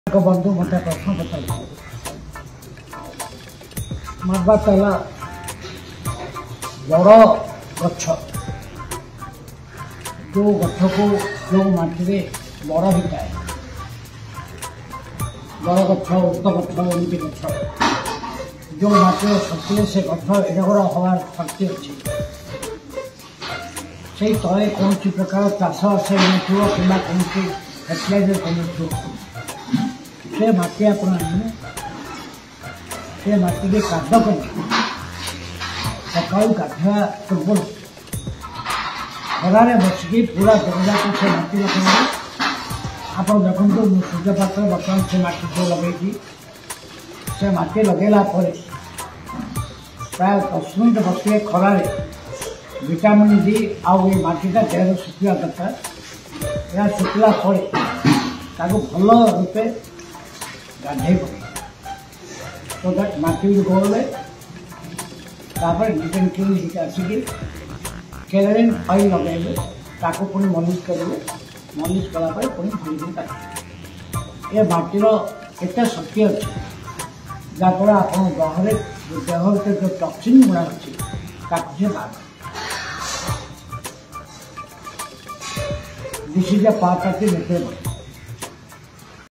बंधु मत प्रश्न पचार मारवा पहला बड़ गछ जो गछ को जो माटी बड़ होता है बड़ गछ उक्त गछ एमती गछ जो माटी शक्ति से गछ एगुड़ा हवार शक्ति अच्छी से तले कौन प्रकार चाष आस कि कौन फर्टिलाइजर कम से माटी आप से माटी के काद कर सका गाधवा पूर्व खरारे बसिकी पूरा जगह से माटी रखेंगे आप देखो सूर्यपात बर्तमान से माटी को लगे से माटी लगेला प्राय 10 मिनट बसले खरारे विटामिन डी आउ ये माटीटा देह शुखा दरकार या शुखला भल रूपे गाधे तो दैट माटी गले डिटेन क्लीन आसिक केराइन ऑयल लगे ताको पुणी मलिश करेंगे मलिश कलापर पुणी धोई काटे ये माटीर एत शक्ति अच्छी जहाँफल आप देह भर जो टॉक्सिन गुणा अच्छी ताकू से बाहर this is a part of the nature.